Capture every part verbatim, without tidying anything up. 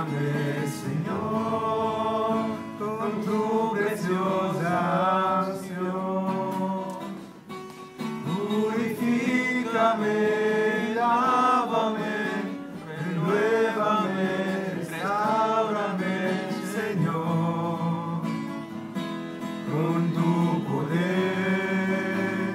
Señor, con tu preciosa unción. Purifícame, lávame, renuévame, restáurame, Señor, con tu poder.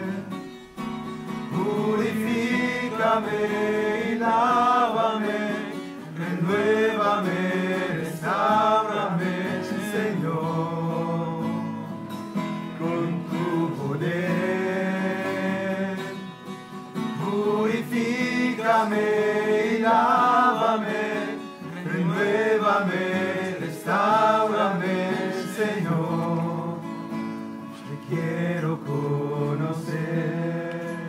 Purifícame y lávame, renuévame, restáurame, Señor, con tu poder. Purifícame y lávame, renuévame, restáurame, Señor. Te quiero conocer.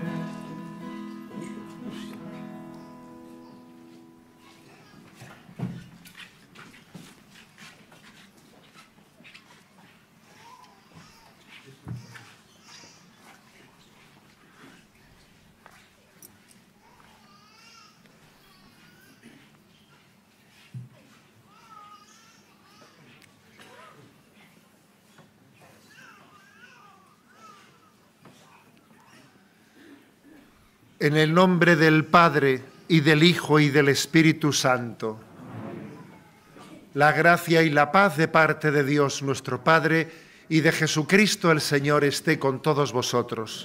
En el nombre del Padre, y del Hijo, y del Espíritu Santo. La gracia y la paz de parte de Dios nuestro Padre, y de Jesucristo el Señor esté con todos vosotros.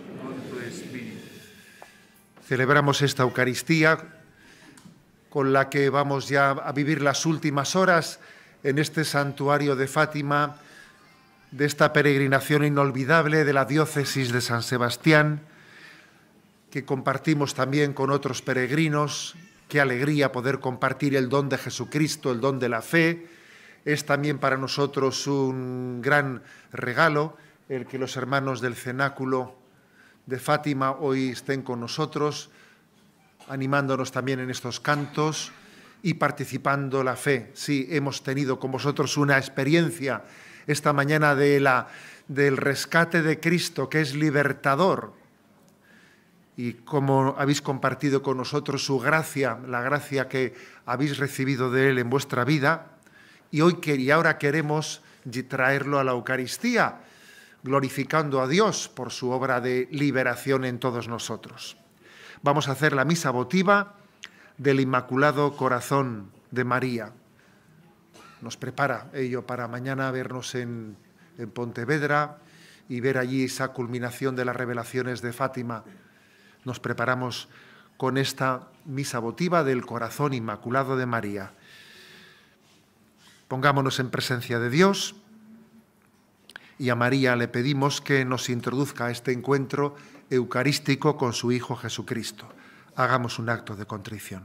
Celebramos esta Eucaristía, con la que vamos ya a vivir las últimas horas en este santuario de Fátima, de esta peregrinación inolvidable de la diócesis de San Sebastián, que compartimos también con otros peregrinos. Qué alegría poder compartir el don de Jesucristo, el don de la fe. Es también para nosotros un gran regalo el que los hermanos del cenáculo de Fátima hoy estén con nosotros, animándonos también en estos cantos y participando la fe. Sí, hemos tenido con vosotros una experiencia esta mañana de la, del rescate de Cristo, que es libertador, y cómo habéis compartido con nosotros su gracia, la gracia que habéis recibido de Él en vuestra vida, y hoy y ahora queremos traerlo a la Eucaristía, glorificando a Dios por su obra de liberación en todos nosotros. Vamos a hacer la misa votiva del Inmaculado Corazón de María. Nos prepara ello para mañana vernos en, en Pontevedra y ver allí esa culminación de las revelaciones de Fátima. Nos preparamos con esta misa votiva del Corazón Inmaculado de María. Pongámonos en presencia de Dios y a María le pedimos que nos introduzca a este encuentro eucarístico con su Hijo Jesucristo. Hagamos un acto de contrición.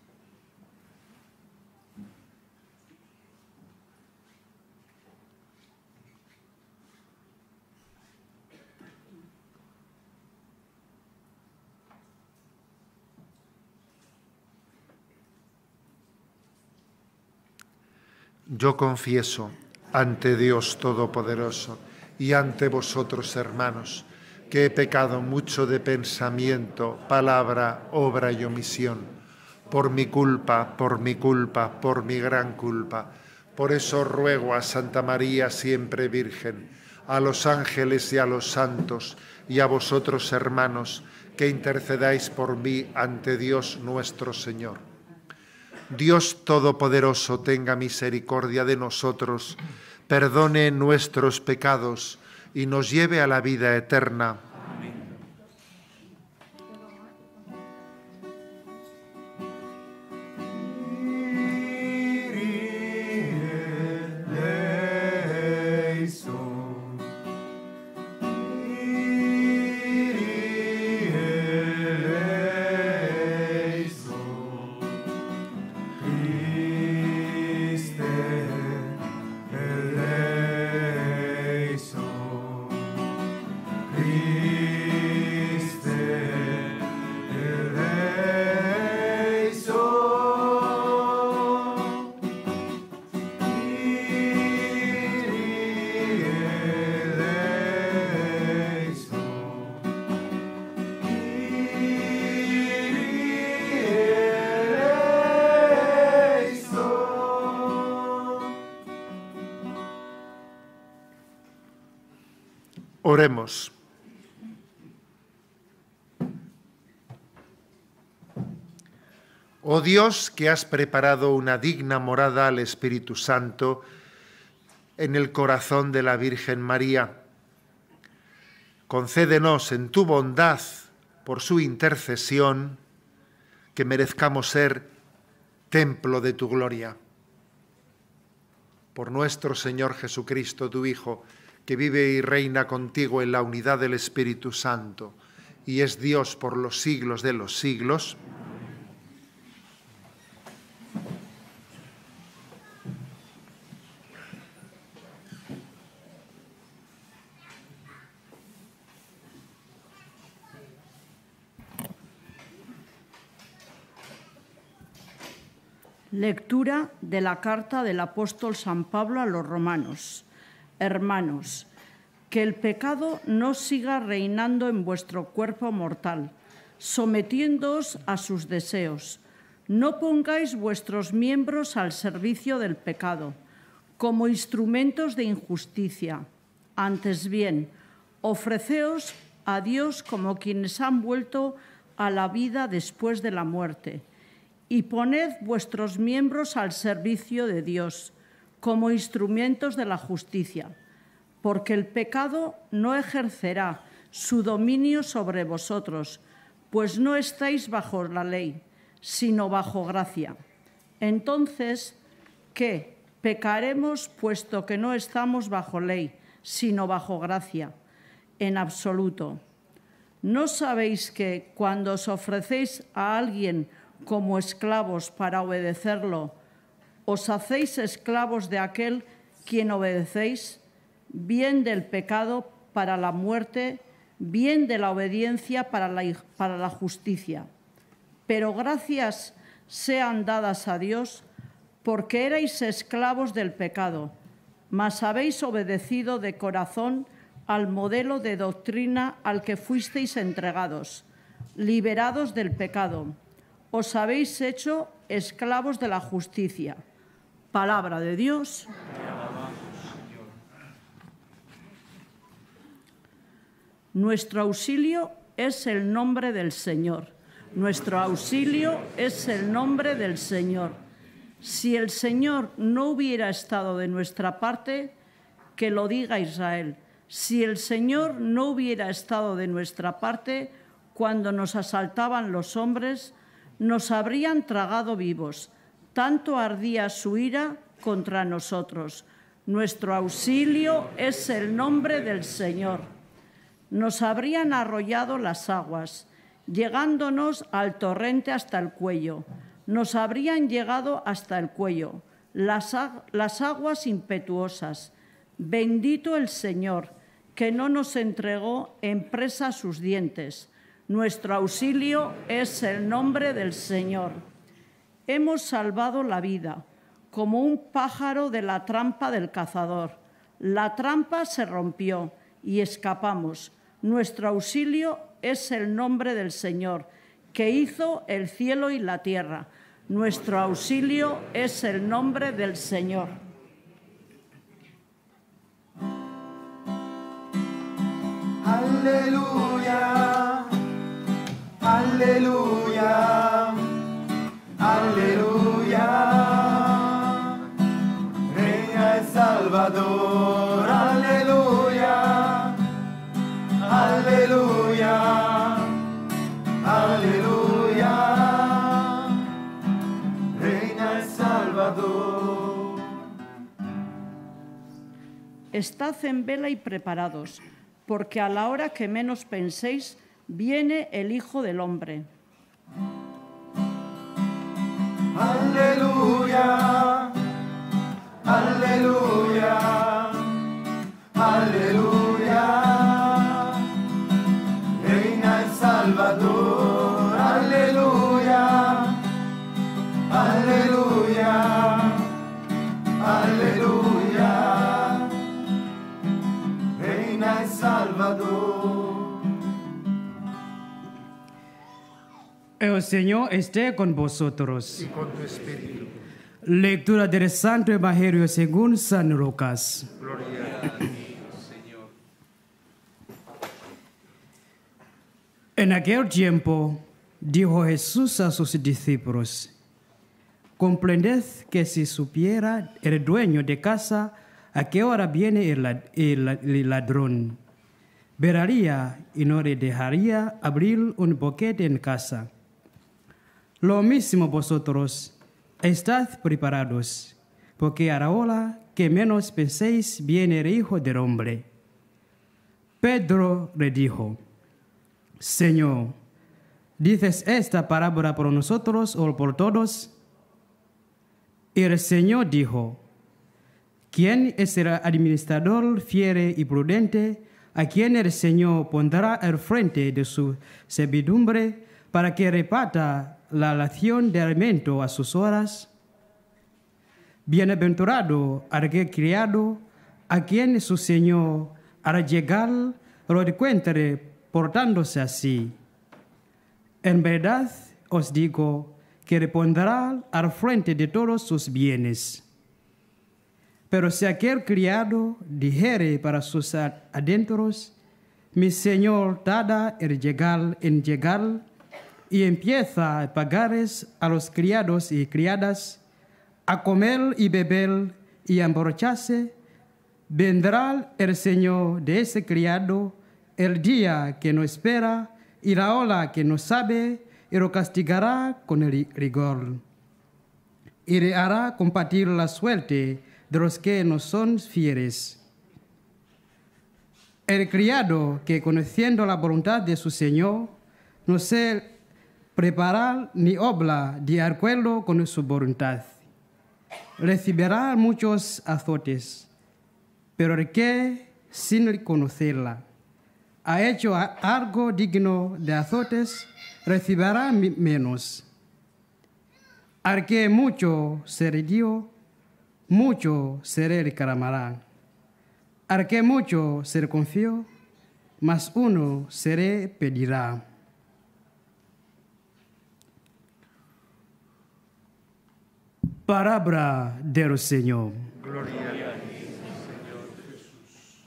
Yo confieso ante Dios Todopoderoso y ante vosotros, hermanos, que he pecado mucho de pensamiento, palabra, obra y omisión, por mi culpa, por mi culpa, por mi gran culpa. Por eso ruego a Santa María, siempre Virgen, a los ángeles y a los santos, y a vosotros, hermanos, que intercedáis por mí ante Dios nuestro Señor. Dios Todopoderoso tenga misericordia de nosotros, perdone nuestros pecados y nos lleve a la vida eterna. Amén. Christe eleison, Christe Oremos. Oh Dios, que has preparado una digna morada al Espíritu Santo en el corazón de la Virgen María, concédenos en tu bondad, por su intercesión, que merezcamos ser templo de tu gloria. Por nuestro Señor Jesucristo, tu Hijo, que vive y reina contigo en la unidad del Espíritu Santo, y es Dios por los siglos de los siglos. Lectura de la carta del apóstol San Pablo a los romanos. Hermanos, que el pecado no siga reinando en vuestro cuerpo mortal, sometiéndoos a sus deseos. No pongáis vuestros miembros al servicio del pecado, como instrumentos de injusticia. Antes bien, ofreceos a Dios como quienes han vuelto a la vida después de la muerte, y poned vuestros miembros al servicio de Dios, como instrumentos de la justicia, porque el pecado no ejercerá su dominio sobre vosotros, pues no estáis bajo la ley, sino bajo gracia. Entonces, ¿qué? ¿Pecaremos puesto que no estamos bajo ley, sino bajo gracia? En absoluto. ¿No sabéis que cuando os ofrecéis a alguien como esclavos para obedecerlo, os hacéis esclavos de aquel quien obedecéis, bien del pecado para la muerte, bien de la obediencia para la, para la justicia? Pero gracias sean dadas a Dios, porque erais esclavos del pecado, mas habéis obedecido de corazón al modelo de doctrina al que fuisteis entregados, liberados del pecado. Os habéis hecho esclavos de la justicia. Palabra de Dios. Nuestro auxilio es el nombre del Señor. Nuestro auxilio es el nombre del Señor. Si el Señor no hubiera estado de nuestra parte, que lo diga Israel. Si el Señor no hubiera estado de nuestra parte cuando nos asaltaban los hombres, nos habrían tragado vivos. Tanto ardía su ira contra nosotros. Nuestro auxilio es el nombre del Señor. Nos habrían arrollado las aguas, llegándonos al torrente hasta el cuello. Nos habrían llegado hasta el cuello las, las aguas impetuosas. Bendito el Señor, que no nos entregó en presa a sus dientes. Nuestro auxilio es el nombre del Señor. Hemos salvado la vida, como un pájaro de la trampa del cazador. La trampa se rompió y escapamos. Nuestro auxilio es el nombre del Señor, que hizo el cielo y la tierra. Nuestro auxilio es el nombre del Señor. Aleluya, aleluya, aleluya. Reina el Salvador, aleluya, aleluya, aleluya. Reina el Salvador. Estad en vela y preparados, porque a la hora que menos penséis, viene el Hijo del Hombre. Aleluya, aleluya, aleluya. Reina el Salvador, aleluya, aleluya, aleluya. Reina el Salvador. El Señor esté con vosotros. Y con tu espíritu. Lectura del Santo Evangelio según San Lucas. Gloria a ti, Señor. En aquel tiempo dijo Jesús a sus discípulos: comprended que si supiera el dueño de casa a qué hora viene el, el, el ladrón, velaría y no le dejaría abrir un boquete en casa. Lo mismo vosotros, estad preparados, porque a la hora que menos penséis viene el Hijo del Hombre. Pedro le dijo: Señor, ¿dices esta palabra por nosotros o por todos? Y el Señor dijo: ¿quién es el administrador fiel y prudente a quien el Señor pondrá al frente de su servidumbre para que reparta la ración de alimento a sus horas? Bienaventurado aquel criado a quien su Señor al llegar lo encuentre portándose así. En verdad os digo que le pondrá al frente de todos sus bienes. Pero si aquel criado dijere para sus adentros: mi Señor tarda en llegar, en llegar, y empieza a pagarles a los criados y criadas, a comer y beber y a emborracharse, vendrá el Señor de ese criado el día que no espera y la hora que no sabe, y lo castigará con el rigor. Y le hará compartir la suerte de los que no son fieles. El criado que, conociendo la voluntad de su Señor, no se prepara ni obra de acuerdo con su voluntad, recibirá muchos azotes, pero el que, sin conocerla, ha hecho algo digno de azotes, recibirá menos. Al que mucho se le dio, mucho se le reclamará. Al que mucho se le confió, más uno se le pedirá. Palabra del Señor. Gloria a ti, Señor Jesús.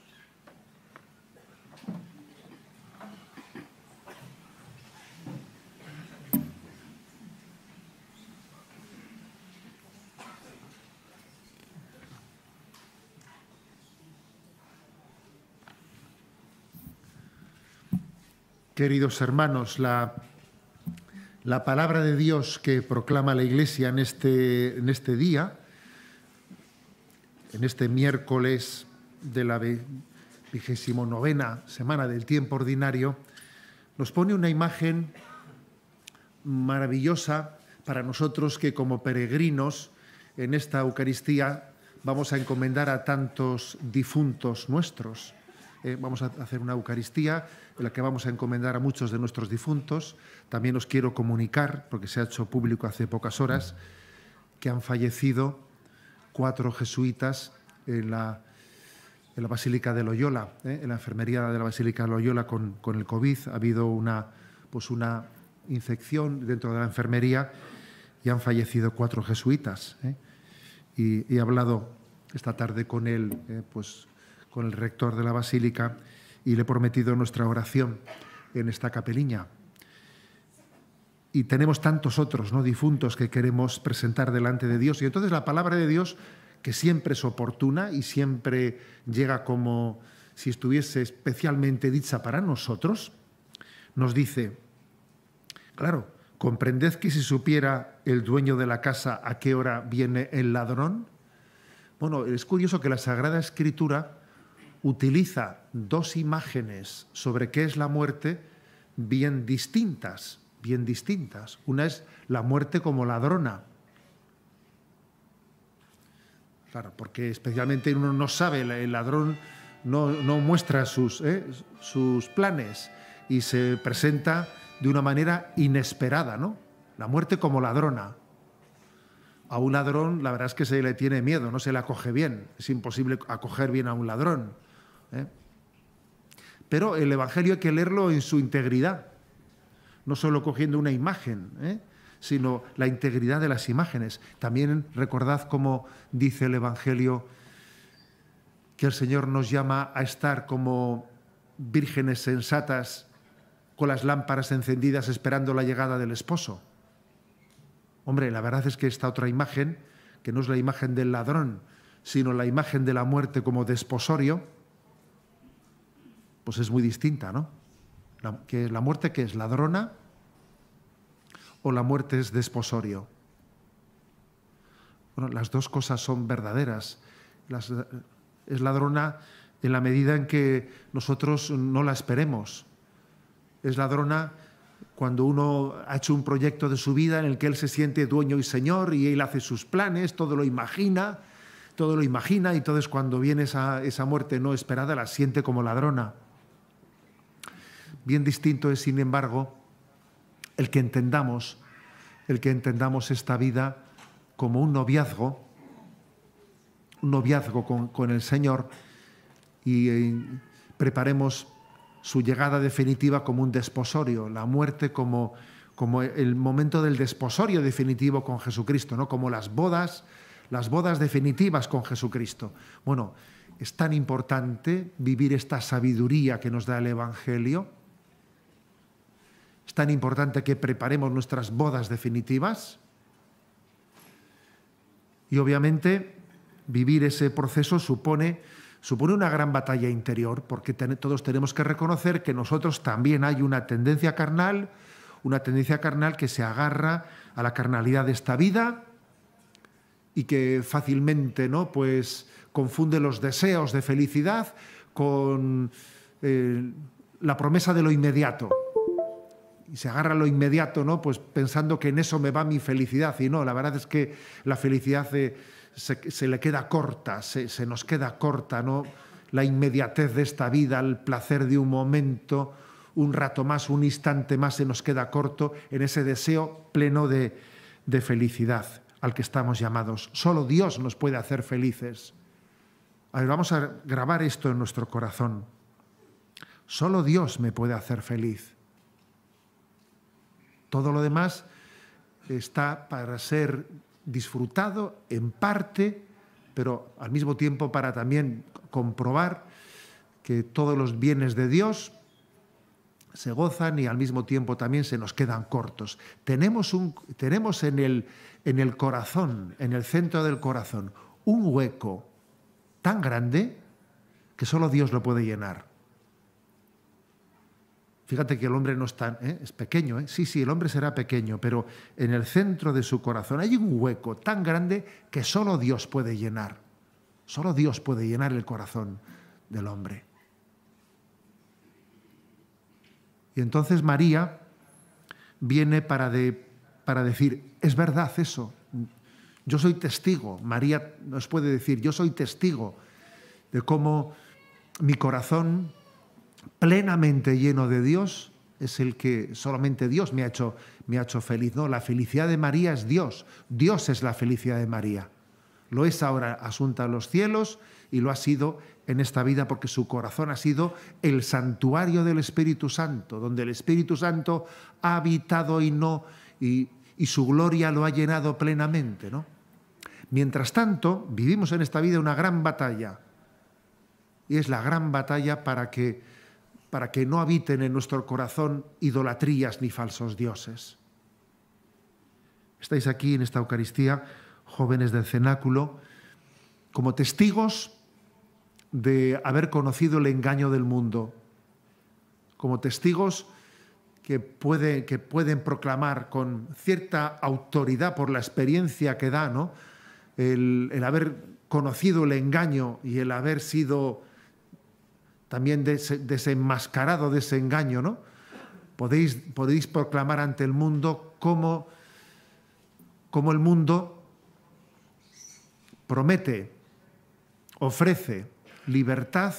Queridos hermanos, la, la palabra de Dios que proclama la Iglesia en este, en este día, en este miércoles de la vigésimo novena semana del tiempo ordinario, nos pone una imagen maravillosa para nosotros que como peregrinos en esta Eucaristía vamos a encomendar a tantos difuntos nuestros. Eh, vamos a hacer una Eucaristía en la que vamos a encomendar a muchos de nuestros difuntos. También os quiero comunicar, porque se ha hecho público hace pocas horas, que han fallecido cuatro jesuitas en la, en la Basílica de Loyola, ¿eh? en la enfermería de la Basílica de Loyola con, con el COVID. Ha habido una, pues una infección dentro de la enfermería y han fallecido cuatro jesuitas. ¿eh? Y, y he hablado esta tarde con él, eh, pues, con el rector de la Basílica, y le he prometido nuestra oración en esta capeliña. Y tenemos tantos otros, ¿no?, difuntos que queremos presentar delante de Dios. Y entonces la palabra de Dios, que siempre es oportuna y siempre llega como si estuviese especialmente dicha para nosotros, nos dice, claro, comprended que si supiera el dueño de la casa a qué hora viene el ladrón. Bueno, es curioso que la Sagrada Escritura utiliza dos imágenes sobre qué es la muerte bien distintas, bien distintas. Una es la muerte como ladrona. Claro, porque especialmente uno no sabe, el ladrón no, no muestra sus, eh, sus planes y se presenta de una manera inesperada, ¿no? La muerte como ladrona. A un ladrón la verdad es que se le tiene miedo, no se le acoge bien. Es imposible acoger bien a un ladrón. ¿eh? Pero el Evangelio hay que leerlo en su integridad, no solo cogiendo una imagen, ¿eh? sino la integridad de las imágenes. También recordad cómo dice el Evangelio que el Señor nos llama a estar como vírgenes sensatas con las lámparas encendidas esperando la llegada del esposo. Hombre, la verdad es que esta otra imagen, que no es la imagen del ladrón, sino la imagen de la muerte como desposorio, pues es muy distinta, ¿no? La, que la muerte que es ladrona o la muerte es desposorio. Bueno, las dos cosas son verdaderas. Las, es ladrona en la medida en que nosotros no la esperemos. Es ladrona cuando uno ha hecho un proyecto de su vida en el que él se siente dueño y señor y él hace sus planes, todo lo imagina, todo lo imagina y entonces cuando viene esa, esa muerte no esperada la siente como ladrona. Bien distinto es, sin embargo, el que entendamos, el que entendamos esta vida como un noviazgo, un noviazgo con, con el Señor y eh, preparemos su llegada definitiva como un desposorio, la muerte como, como el momento del desposorio definitivo con Jesucristo, ¿no? Como las bodas, las bodas definitivas con Jesucristo. Bueno, es tan importante vivir esta sabiduría que nos da el Evangelio. Es tan importante que preparemos nuestras bodas definitivas. Y obviamente vivir ese proceso supone... supone una gran batalla interior, porque ten, todos tenemos que reconocer que nosotros también hay una tendencia carnal, una tendencia carnal que se agarra a la carnalidad de esta vida y que fácilmente, ¿no?, pues, confunde los deseos de felicidad con eh, la promesa de lo inmediato. Y se agarra a lo inmediato, ¿no?, pues pensando que en eso me va mi felicidad. Y no, la verdad es que la felicidad... Eh, Se, se le queda corta, se, se nos queda corta, ¿no?, la inmediatez de esta vida, el placer de un momento, un rato más, un instante más se nos queda corto en ese deseo pleno de, de felicidad al que estamos llamados. Solo Dios nos puede hacer felices. A ver, vamos a grabar esto en nuestro corazón. Solo Dios me puede hacer feliz. Todo lo demás está para ser disfrutado en parte, pero al mismo tiempo para también comprobar que todos los bienes de Dios se gozan y al mismo tiempo también se nos quedan cortos. Tenemos, un, tenemos en, el, en el corazón, en el centro del corazón, un hueco tan grande que solo Dios lo puede llenar. Fíjate que el hombre no está, ¿eh? es pequeño, ¿eh? sí, sí, el hombre será pequeño, pero en el centro de su corazón hay un hueco tan grande que solo Dios puede llenar. Solo Dios puede llenar el corazón del hombre. Y entonces María viene para, de, para decir, es verdad eso, yo soy testigo. María nos puede decir, yo soy testigo de cómo mi corazón plenamente lleno de Dios es el que solamente Dios me ha hecho, me ha hecho feliz. No, la felicidad de María es Dios. Dios es la felicidad de María. Lo es ahora asunta a los cielos y lo ha sido en esta vida porque su corazón ha sido el santuario del Espíritu Santo, donde el Espíritu Santo ha habitado y, no, y, y su gloria lo ha llenado plenamente, ¿no? Mientras tanto, vivimos en esta vida una gran batalla. Y es la gran batalla para que para que no habiten en nuestro corazón idolatrías ni falsos dioses. Estáis aquí en esta Eucaristía, jóvenes del cenáculo, como testigos de haber conocido el engaño del mundo, como testigos que, puede, que pueden proclamar con cierta autoridad por la experiencia que da, ¿no?, el, el haber conocido el engaño y el haber sido también des, desenmascarado de ese engaño, ¿no? Podéis, podéis proclamar ante el mundo cómo, cómo el mundo promete, ofrece libertad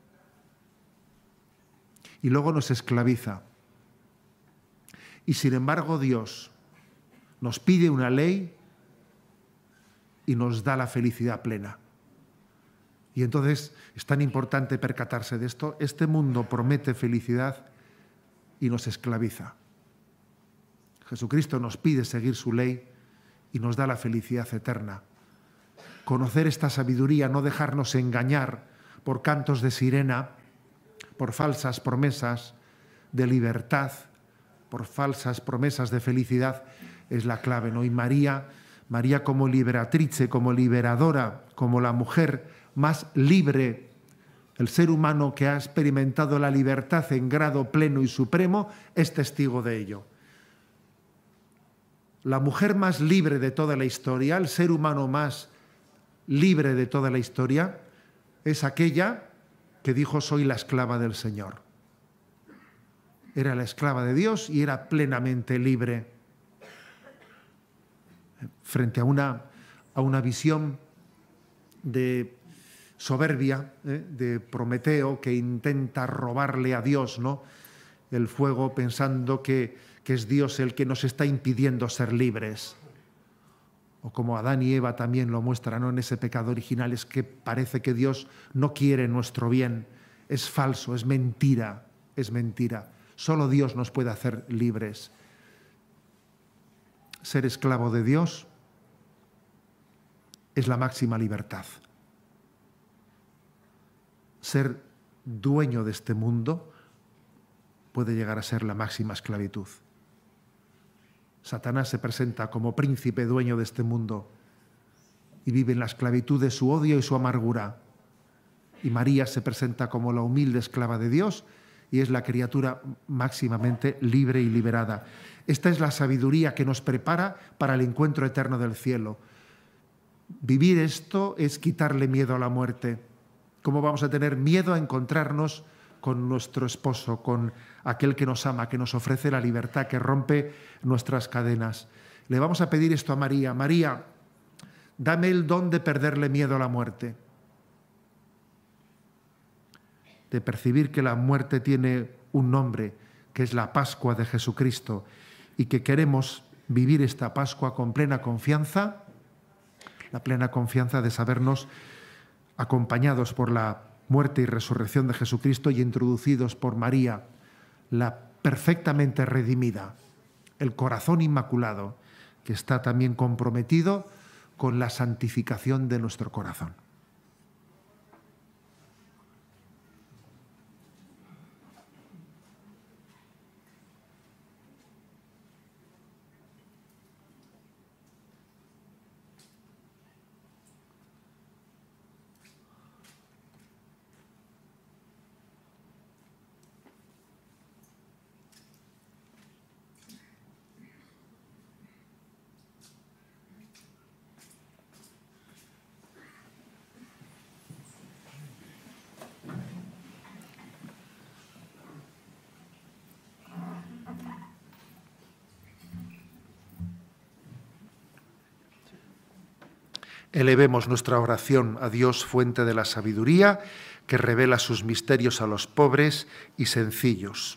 y luego nos esclaviza. Y sin embargo Dios nos pide una ley y nos da la felicidad plena. Y entonces es tan importante percatarse de esto. Este mundo promete felicidad y nos esclaviza. Jesucristo nos pide seguir su ley y nos da la felicidad eterna. Conocer esta sabiduría, no dejarnos engañar por cantos de sirena, por falsas promesas, de libertad, por falsas promesas de felicidad, es la clave, ¿no? Y María, María como liberatrice, como liberadora, como la mujer más libre, el ser humano que ha experimentado la libertad en grado pleno y supremo, es testigo de ello. La mujer más libre de toda la historia, el ser humano más libre de toda la historia, es aquella que dijo: soy la esclava del Señor. Era la esclava de Dios y era plenamente libre. Frente a una, a una visión de soberbia, ¿eh? de Prometeo, que intenta robarle a Dios, ¿no?, el fuego, pensando que, que es Dios el que nos está impidiendo ser libres. O como Adán y Eva también lo muestran, ¿no?, en ese pecado original, es que parece que Dios no quiere nuestro bien. Es falso, es mentira, es mentira. Solo Dios nos puede hacer libres. Ser esclavo de Dios es la máxima libertad. Ser dueño de este mundo puede llegar a ser la máxima esclavitud. Satanás se presenta como príncipe dueño de este mundo y vive en la esclavitud de su odio y su amargura. Y María se presenta como la humilde esclava de Dios y es la criatura máximamente libre y liberada. Esta es la sabiduría que nos prepara para el encuentro eterno del cielo. Vivir esto es quitarle miedo a la muerte. ¿Cómo vamos a tener miedo a encontrarnos con nuestro esposo, con aquel que nos ama, que nos ofrece la libertad, que rompe nuestras cadenas? Le vamos a pedir esto a María: María, dame el don de perderle miedo a la muerte, de percibir que la muerte tiene un nombre, que es la Pascua de Jesucristo, y que queremos vivir esta Pascua con plena confianza, la plena confianza de sabernos acompañados por la muerte y resurrección de Jesucristo y introducidos por María, la perfectamente redimida, el corazón inmaculado, que está también comprometido con la santificación de nuestro corazón. Elevemos nuestra oración a Dios, fuente de la sabiduría, que revela sus misterios a los pobres y sencillos.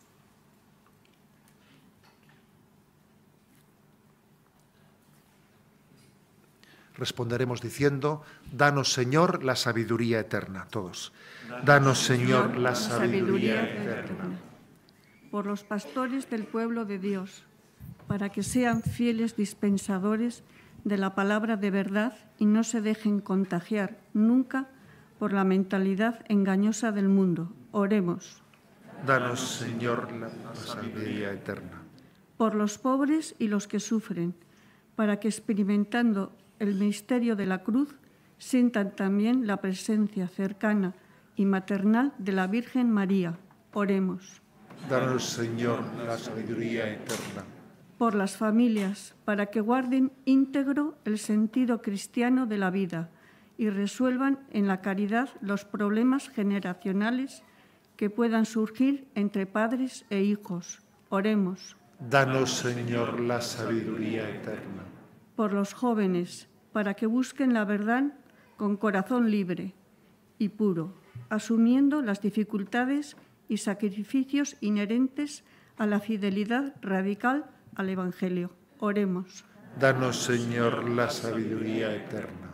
Responderemos diciendo: danos, Señor, la sabiduría eterna. Todos. Danos, Señor, la sabiduría eterna. Por los pastores del pueblo de Dios, para que sean fieles dispensadores de la palabra de verdad y no se dejen contagiar nunca por la mentalidad engañosa del mundo. Oremos. Danos, Señor, la sabiduría eterna. Por los pobres y los que sufren, para que experimentando el misterio de la cruz sientan también la presencia cercana y maternal de la Virgen María. Oremos. Danos, Señor, la sabiduría eterna. Por las familias, para que guarden íntegro el sentido cristiano de la vida y resuelvan en la caridad los problemas generacionales que puedan surgir entre padres e hijos. Oremos. Danos, Señor, la sabiduría eterna. Por los jóvenes, para que busquen la verdad con corazón libre y puro, asumiendo las dificultades y sacrificios inherentes a la fidelidad radical al Evangelio. Oremos. Danos, Señor, la sabiduría eterna.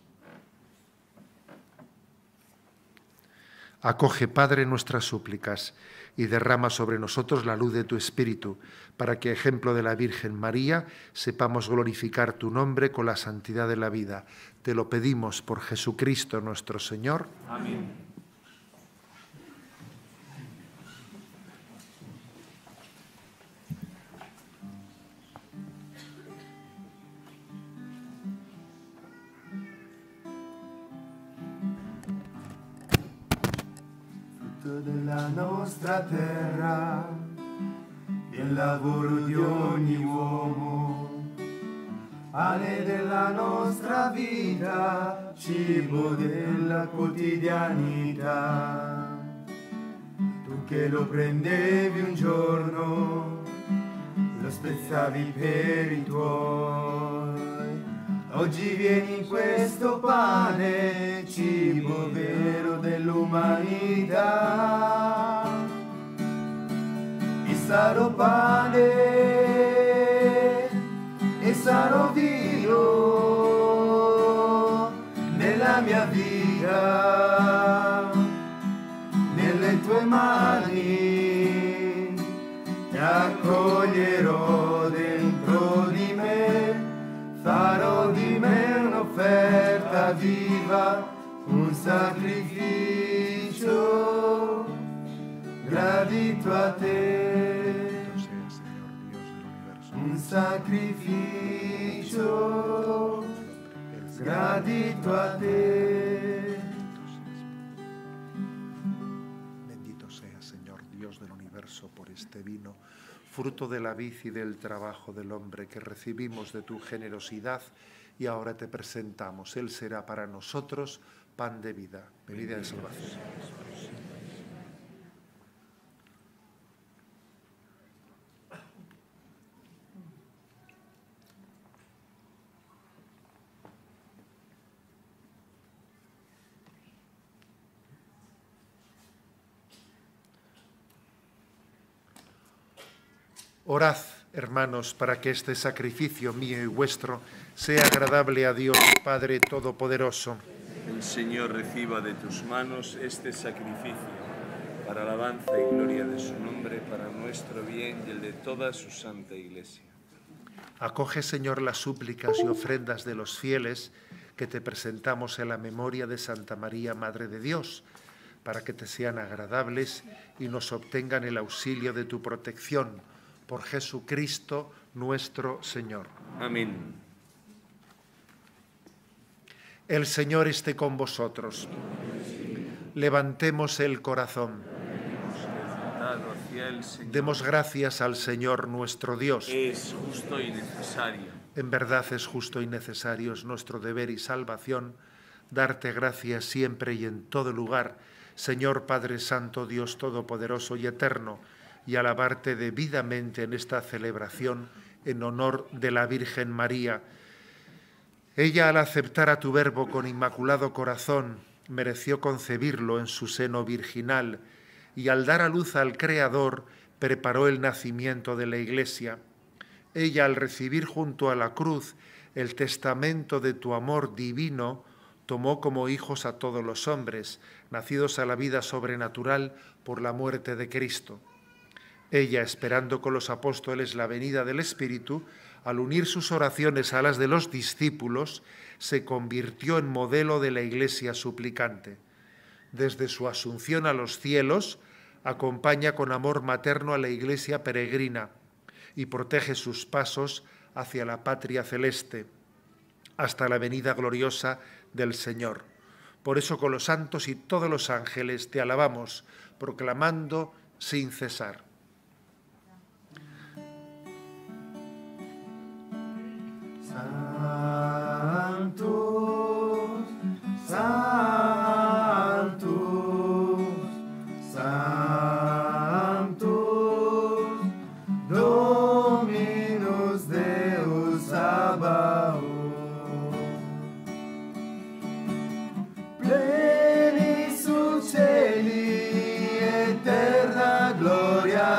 Acoge, Padre, nuestras súplicas y derrama sobre nosotros la luz de tu Espíritu, para que, ejemplo de la Virgen María, sepamos glorificar tu nombre con la santidad de la vida. Te lo pedimos por Jesucristo nuestro Señor. Amén. frutto della nostra terra, il lavoro di ogni uomo, pane della nostra vita, cibo della quotidianità. Tu che lo prendevi un giorno, lo spezzavi per i tuoi, oggi vieni in questo pane, cibo vero dell'umanità. E sarò pane e sarò Dio nella mia vita, nelle tue mani ti accoglierò dentro di me, farò di me un'offerta viva, un sacrificio gradito a te, un sacrificio gradito a te. Bendito sea, Señor Dios del universo, por este vino, fruto de la vid y del trabajo del hombre que recibimos de tu generosidad y ahora te presentamos. Él será para nosotros pan de vida, bebida de salvación. Orad, hermanos, para que este sacrificio mío y vuestro sea agradable a Dios, Padre Todopoderoso. El Señor reciba de tus manos este sacrificio, para alabanza y gloria de su nombre, para nuestro bien y el de toda su santa Iglesia. Acoge, Señor, las súplicas y ofrendas de los fieles que te presentamos en la memoria de Santa María, Madre de Dios, para que te sean agradables y nos obtengan el auxilio de tu protección. Por Jesucristo nuestro Señor. Amén. El Señor esté con vosotros. Levantemos el corazón. Hacia el Señor. Demos gracias al Señor nuestro Dios. Es justo y necesario. En verdad es justo y necesario, es nuestro deber y salvación, darte gracias siempre y en todo lugar, Señor Padre Santo, Dios Todopoderoso y Eterno, y alabarte debidamente en esta celebración en honor de la Virgen María. Ella, al aceptar a tu Verbo con inmaculado corazón, mereció concebirlo en su seno virginal y al dar a luz al Creador preparó el nacimiento de la Iglesia. Ella, al recibir junto a la cruz el testamento de tu amor divino, tomó como hijos a todos los hombres, nacidos a la vida sobrenatural por la muerte de Cristo. Ella, esperando con los apóstoles la venida del Espíritu, al unir sus oraciones a las de los discípulos, se convirtió en modelo de la Iglesia suplicante. Desde su asunción a los cielos, acompaña con amor materno a la Iglesia peregrina y protege sus pasos hacia la patria celeste, hasta la venida gloriosa del Señor. Por eso, con los santos y todos los ángeles te alabamos, proclamando sin cesar. Santos, santos, santos, Dominus Deus Sabaoth. Pleni sul cieli, eterna gloria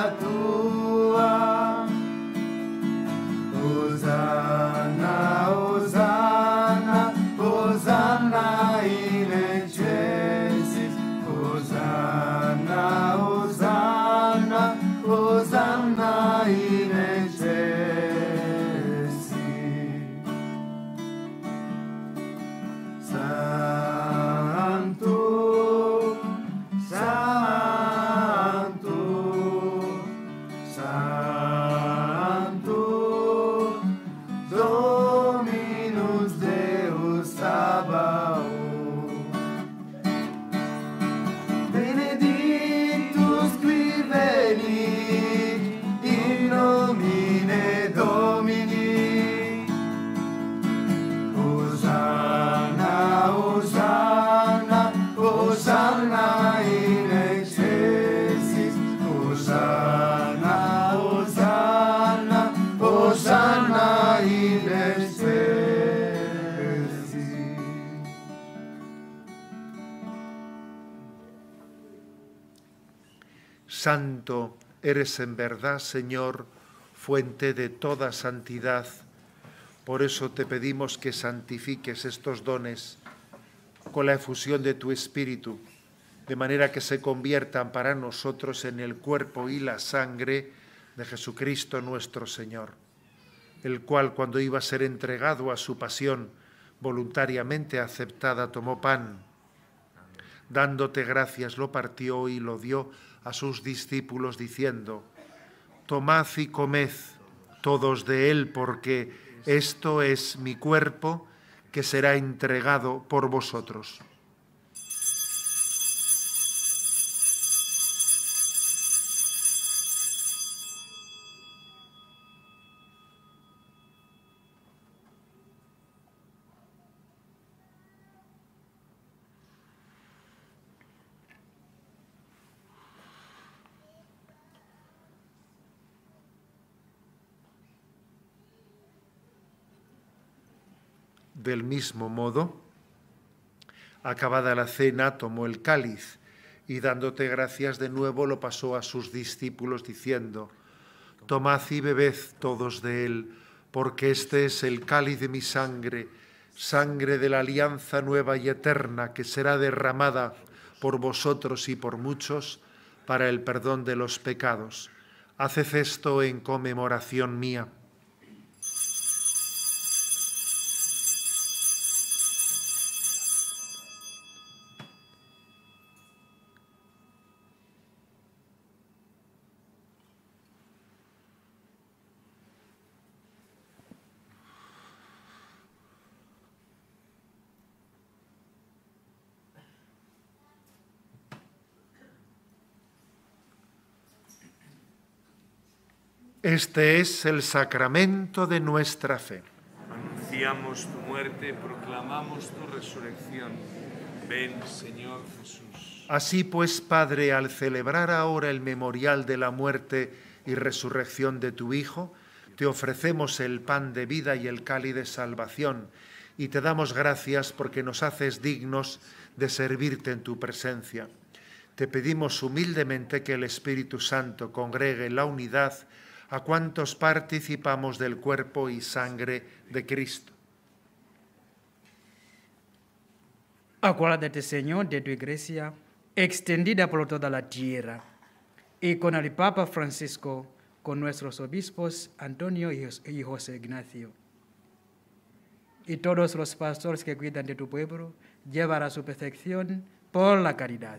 Santo eres en verdad, Señor, fuente de toda santidad. Por eso te pedimos que santifiques estos dones con la efusión de tu Espíritu, de manera que se conviertan para nosotros en el cuerpo y la sangre de Jesucristo nuestro Señor, el cual, cuando iba a ser entregado a su pasión voluntariamente aceptada, tomó pan, dándote gracias, lo partió y lo dio a sus discípulos, diciendo: tomad y comed todos de él, porque esto es mi cuerpo, que será entregado por vosotros. Del mismo modo, acabada la cena, tomó el cáliz y, dándote gracias de nuevo, lo pasó a sus discípulos, diciendo: tomad y bebed todos de él, porque este es el cáliz de mi sangre, sangre de la alianza nueva y eterna, que será derramada por vosotros y por muchos para el perdón de los pecados. Haced esto en conmemoración mía. Este es el sacramento de nuestra fe. Anunciamos tu muerte, proclamamos tu resurrección. Ven, Señor Jesús. Así pues, Padre, al celebrar ahora el memorial de la muerte y resurrección de tu Hijo, te ofrecemos el pan de vida y el cáliz de salvación, y te damos gracias porque nos haces dignos de servirte en tu presencia. Te pedimos humildemente que el Espíritu Santo congregue en la unidad a cuantos participamos del cuerpo y sangre de Cristo. Acuérdate, Señor, de tu iglesia, extendida por toda la tierra, y con el Papa Francisco, con nuestros obispos Antonio y José Ignacio, y todos los pastores que cuidan de tu pueblo, llevará a su perfección por la caridad.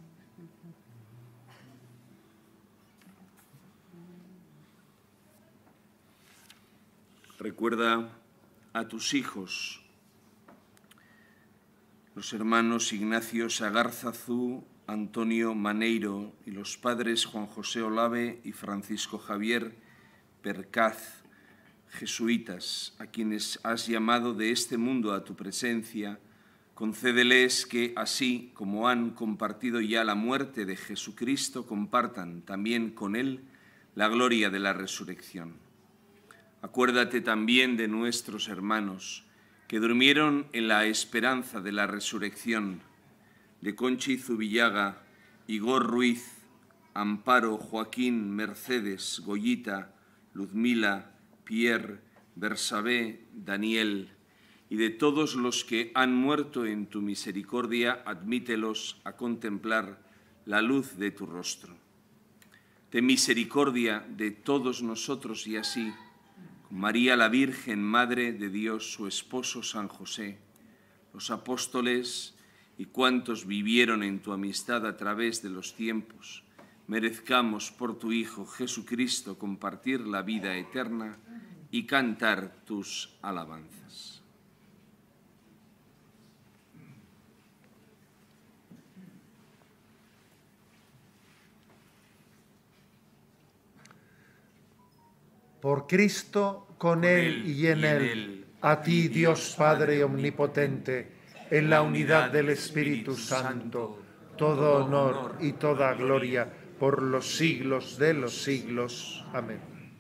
Recuerda a tus hijos, los hermanos Ignacio Sagarzazú, Antonio Maneiro y los padres Juan José Olave y Francisco Javier Percaz, jesuitas, a quienes has llamado de este mundo a tu presencia. Concédeles que, así como han compartido ya la muerte de Jesucristo, compartan también con él la gloria de la resurrección. Acuérdate también de nuestros hermanos que durmieron en la esperanza de la resurrección, de Conchi Zubillaga, Igor Ruiz, Amparo, Joaquín, Mercedes, Goyita, Luzmila, Pierre, Bersabé, Daniel, y de todos los que han muerto en tu misericordia, admítelos a contemplar la luz de tu rostro. Ten misericordia de todos nosotros y así, María la Virgen, Madre de Dios, su esposo San José, los apóstoles y cuantos vivieron en tu amistad a través de los tiempos, merezcamos por tu Hijo Jesucristo compartir la vida eterna y cantar tus alabanzas. Por Cristo, con Él y en Él, a ti, Dios Padre omnipotente, en la unidad del Espíritu Santo, todo honor y toda gloria por los siglos de los siglos. Amén.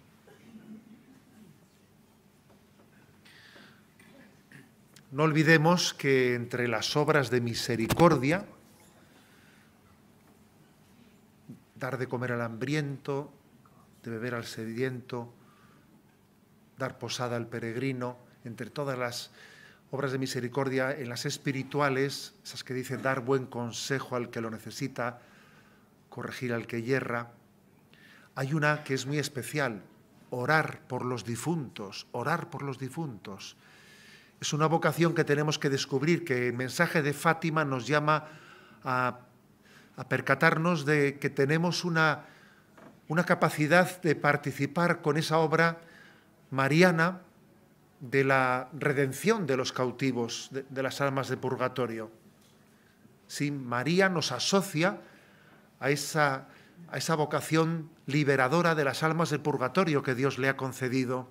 No olvidemos que entre las obras de misericordia dar de comer al hambriento, de beber al sediento, dar posada al peregrino, entre todas las obras de misericordia, en las espirituales, esas que dicen dar buen consejo al que lo necesita, corregir al que yerra. Hay una que es muy especial, orar por los difuntos, orar por los difuntos. Es una vocación que tenemos que descubrir, que el mensaje de Fátima nos llama a, a percatarnos de que tenemos una, una capacidad de participar con esa obra mariana de la redención de los cautivos, de, de las almas de purgatorio. Sí, María nos asocia a esa, a esa vocación liberadora de las almas del purgatorio que Dios le ha concedido.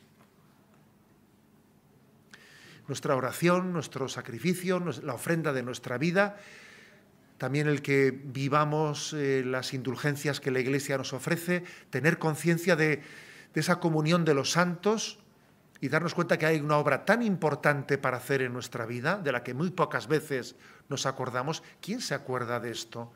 Nuestra oración, nuestro sacrificio, la ofrenda de nuestra vida, también el que vivamos eh, las indulgencias que la Iglesia nos ofrece, tener conciencia de, de esa comunión de los santos y darnos cuenta que hay una obra tan importante para hacer en nuestra vida, de la que muy pocas veces nos acordamos. ¿Quién se acuerda de esto?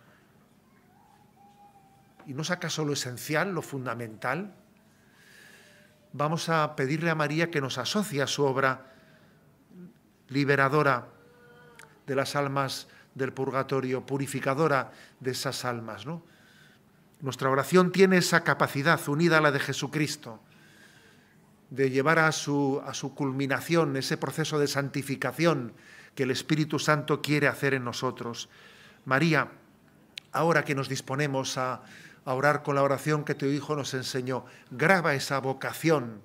¿Y no es acaso lo esencial, lo fundamental? Vamos a pedirle a María que nos asocie a su obra liberadora de las almas del purgatorio, purificadora de esas almas, ¿no? Nuestra oración tiene esa capacidad, unida a la de Jesucristo, de llevar a su, a su culminación ese proceso de santificación que el Espíritu Santo quiere hacer en nosotros. María, ahora que nos disponemos a, a orar con la oración que tu Hijo nos enseñó, graba esa vocación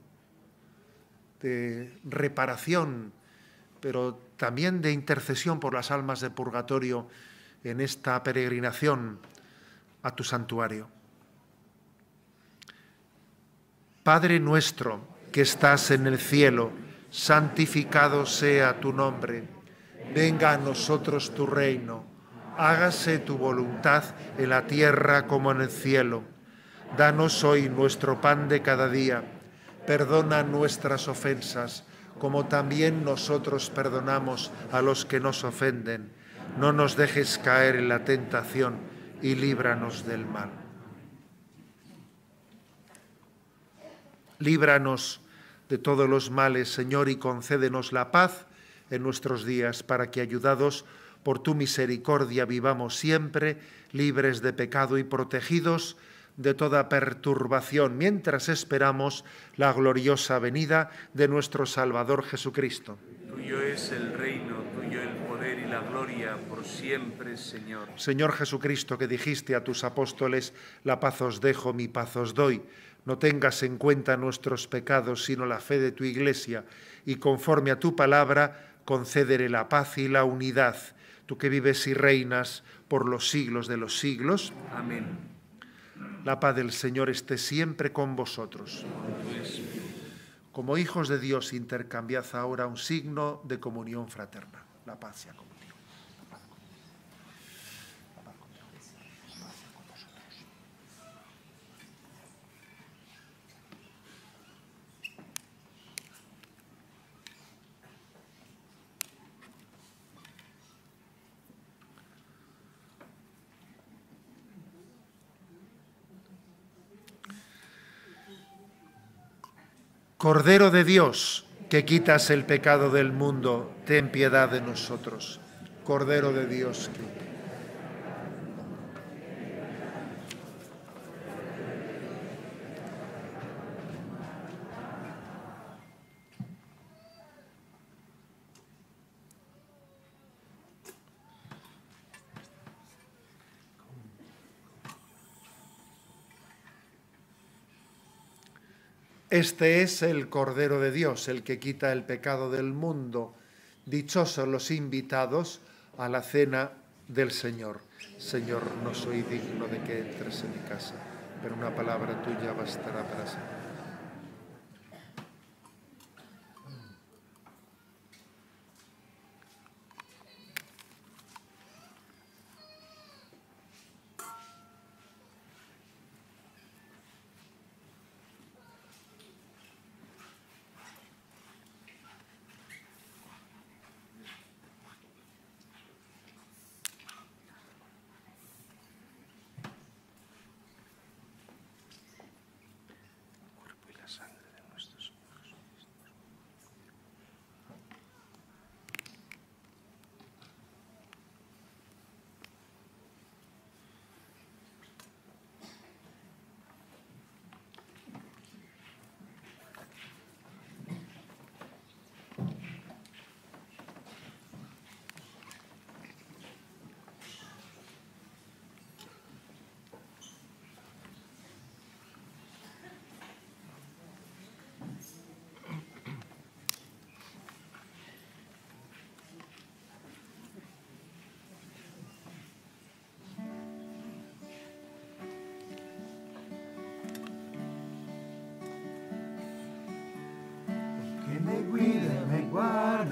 de reparación, pero también de intercesión por las almas de purgatorio en esta peregrinación a tu santuario. Padre nuestro que estás en el cielo, santificado sea tu nombre. Venga a nosotros tu reino. Hágase tu voluntad en la tierra como en el cielo. Danos hoy nuestro pan de cada día. Perdona nuestras ofensas, como también nosotros perdonamos a los que nos ofenden. No nos dejes caer en la tentación y líbranos del mal. Líbranos de todos los males, Señor, y concédenos la paz en nuestros días, para que, ayudados por tu misericordia, vivamos siempre libres de pecado y protegidos de toda perturbación, mientras esperamos la gloriosa venida de nuestro Salvador Jesucristo. Tuyo es el reino, tuyo el poder y la gloria por siempre, Señor. Señor Jesucristo, que dijiste a tus apóstoles, la paz os dejo, mi paz os doy. No tengas en cuenta nuestros pecados, sino la fe de tu Iglesia, y conforme a tu palabra, concédele la paz y la unidad. Tú que vives y reinas por los siglos de los siglos. Amén. La paz del Señor esté siempre con vosotros. Como hijos de Dios, intercambiad ahora un signo de comunión fraterna. La paz sea contigo. Cordero de Dios, que quitas el pecado del mundo, ten piedad de nosotros. Cordero de Dios, que... Este es el Cordero de Dios, el que quita el pecado del mundo. Dichosos los invitados a la cena del Señor. Señor, no soy digno de que entres en mi casa, pero una palabra tuya bastará para siempre.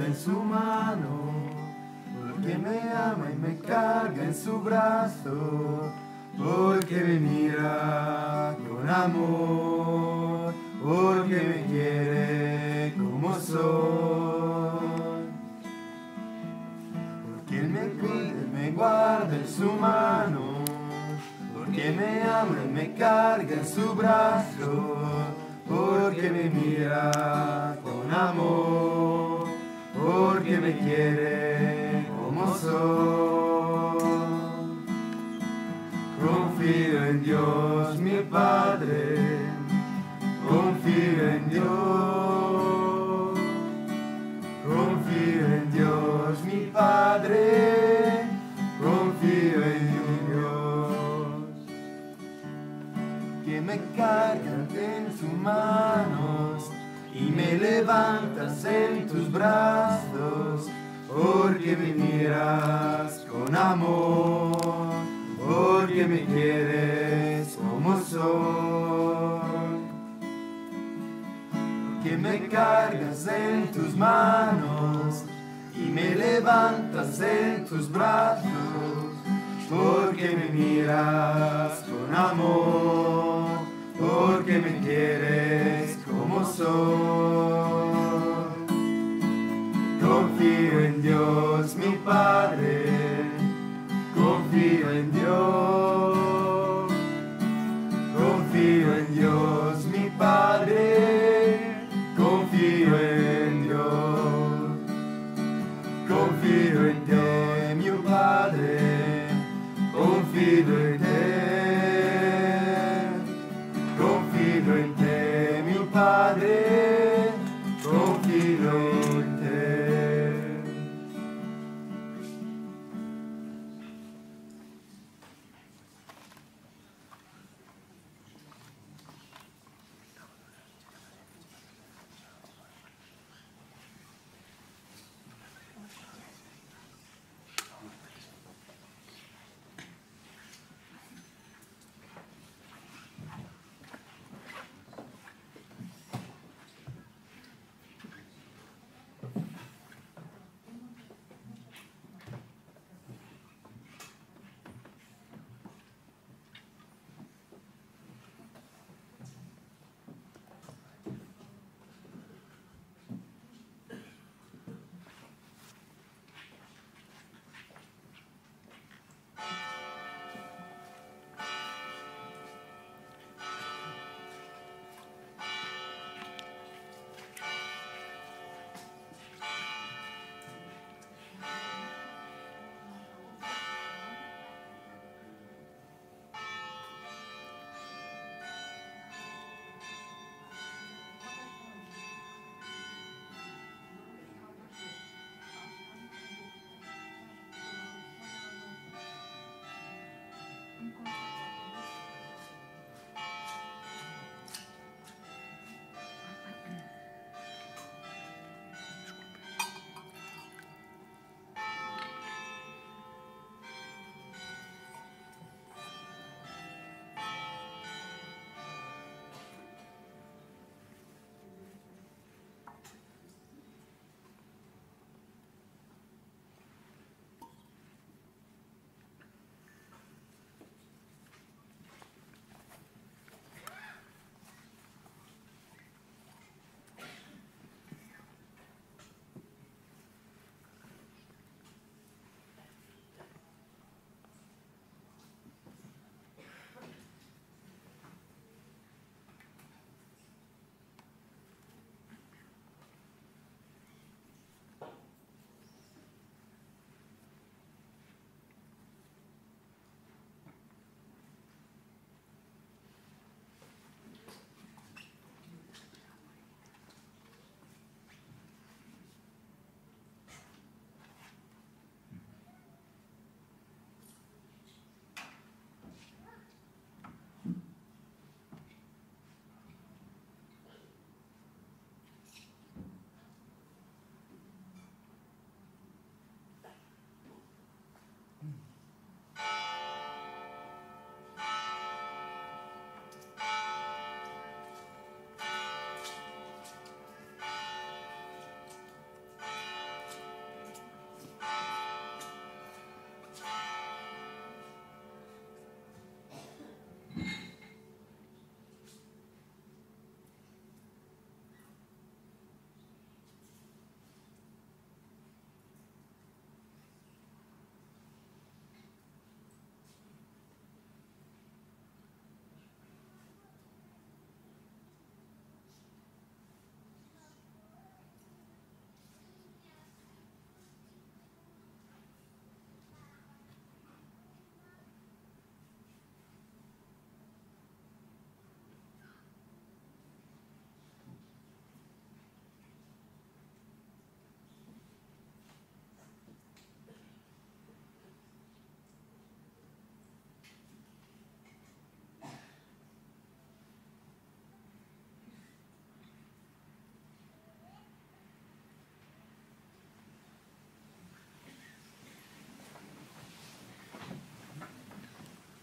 en su mano, porque me ama y me carga en su brazo, porque me mira con amor, porque me quiere como soy. Porque Él me cuida y me guarda en su mano, porque me ama y me carga en su brazo, porque me mira con amor, porque me quiere como soy. Confío en Dios mi Padre, confío en Dios, confío en Dios mi Padre, confío en Dios, que me cargas en sus manos y me levantas en tus brazos, porque me miras con amor, porque me quieres como soy. Porque me cargas en tus manos y me levantas en tus brazos, porque me miras con amor, porque me quieres como soy. Confío en Dios mi Padre, confío en Dios, confío en Dios mi Padre, confío en Dios, confío en ti mi Padre, confío en ti, confío en ti mi Padre, confío en ti.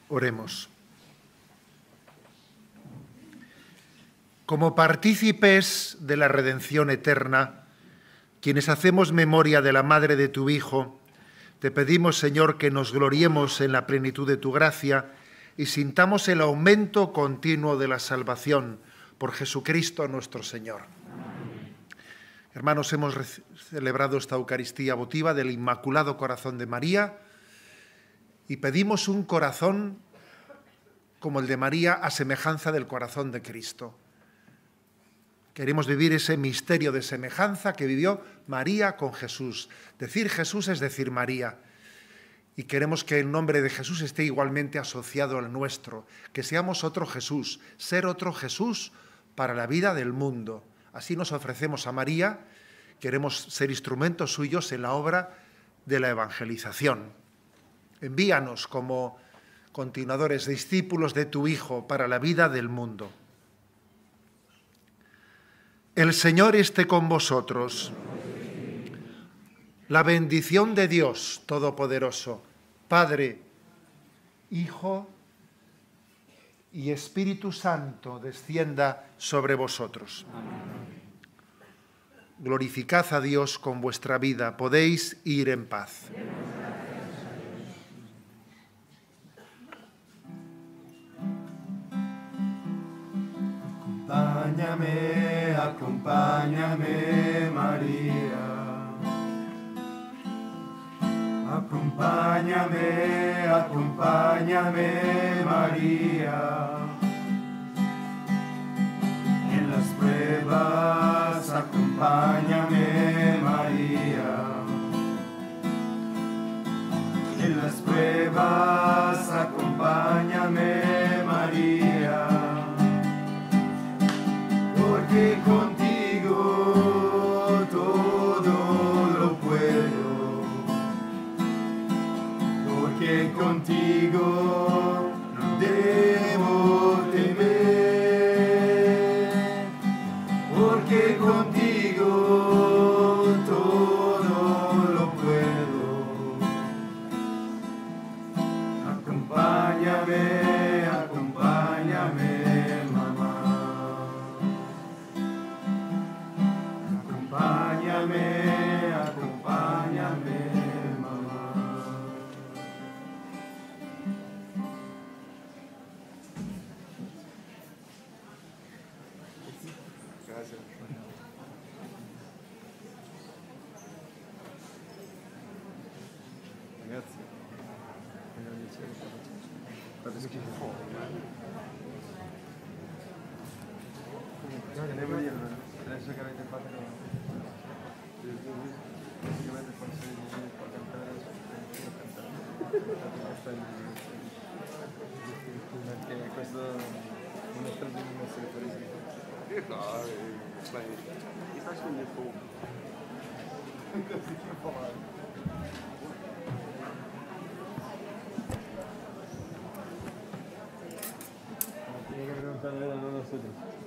Oremos. Como partícipes de la redención eterna, quienes hacemos memoria de la Madre de tu Hijo, te pedimos, Señor, que nos gloriemos en la plenitud de tu gracia y sintamos el aumento continuo de la salvación por Jesucristo nuestro Señor. Hermanos, hemos celebrado esta Eucaristía votiva del Inmaculado Corazón de María y pedimos un corazón como el de María a semejanza del corazón de Cristo. Queremos vivir ese misterio de semejanza que vivió María con Jesús. Decir Jesús es decir María. Y queremos que el nombre de Jesús esté igualmente asociado al nuestro, que seamos otro Jesús, ser otro Jesús para la vida del mundo. Así nos ofrecemos a María, queremos ser instrumentos suyos en la obra de la evangelización. Envíanos como continuadores, discípulos de tu Hijo para la vida del mundo. El Señor esté con vosotros. La bendición de Dios Todopoderoso, Padre, Hijo y Espíritu Santo descienda sobre vosotros. Glorificad a Dios con vuestra vida. Podéis ir en paz. Acompáñame, acompáñame, María. Acompáñame, acompáñame, María. En las pruebas, acompáñame, María. En las pruebas, acompáñame, María. Porque contigo todo lo puedo, porque contigo no debo temer, porque contigo todo lo puedo. Acompáñame, acompáñame. Acompáñame, acompáñame, mamá. Gracias. Grazie. Adesso che avete fatto praticamente forse può cantare perché questo non è stato un essere fuori. No, mi sta sul mio fuoco. Così che può fare. Tiene que preguntarle a nosotros.